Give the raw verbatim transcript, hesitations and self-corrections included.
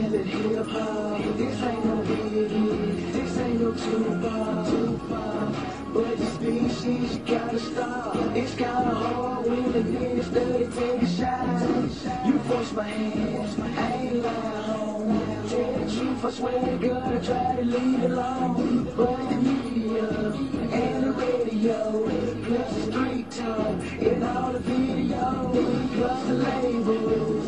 killing hip hop. This ain't no biggie, this ain't no Tupac, Tupac. But the species, you gotta stop. It's kinda hard when the niggas dirty, take a shot. You force my hand, I ain't lying home. Tell the truth, I swear to God, I try to leave it alone. But the media and the radio, plus the street talk and all the videos, plus the labels.